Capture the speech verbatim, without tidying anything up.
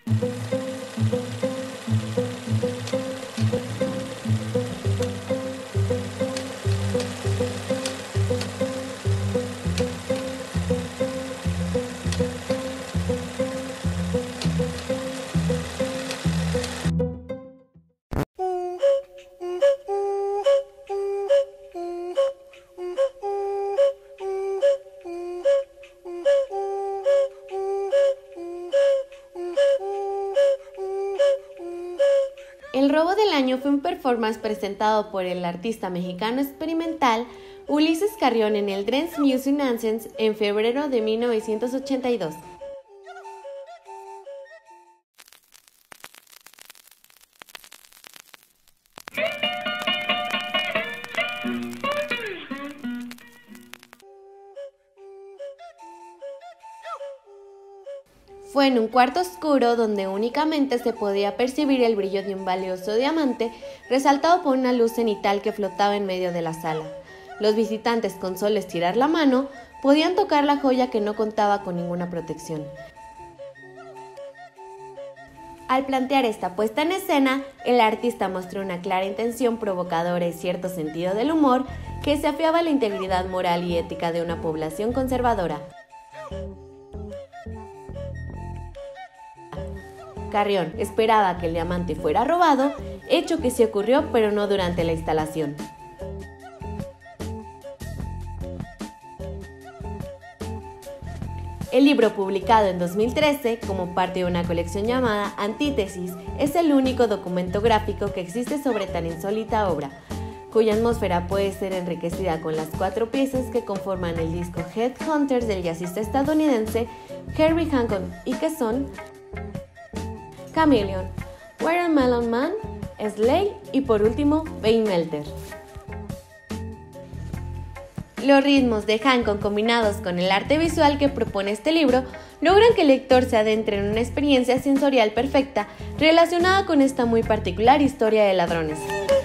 El robo del año fue un performance presentado por el artista mexicano experimental Ulises Carrión en el Dance Music Nonsense en febrero de mil novecientos ochenta y dos. Fue en un cuarto oscuro donde únicamente se podía percibir el brillo de un valioso diamante resaltado por una luz cenital que flotaba en medio de la sala. Los visitantes, con solo estirar la mano, podían tocar la joya que no contaba con ninguna protección. Al plantear esta puesta en escena, el artista mostró una clara intención provocadora y cierto sentido del humor que desafiaba la integridad moral y ética de una población conservadora. Carrión esperaba que el diamante fuera robado, hecho que sí ocurrió, pero no durante la instalación. El libro, publicado en dos mil trece como parte de una colección llamada Antítesis, es el único documento gráfico que existe sobre tan insólita obra, cuya atmósfera puede ser enriquecida con las cuatro piezas que conforman el disco Headhunters del jazzista estadounidense Herbie Hancock y que son Chameleon, Watermelon Man, Slay y por último Vein Melter. Los ritmos de Hancock combinados con el arte visual que propone este libro logran que el lector se adentre en una experiencia sensorial perfecta relacionada con esta muy particular historia de ladrones.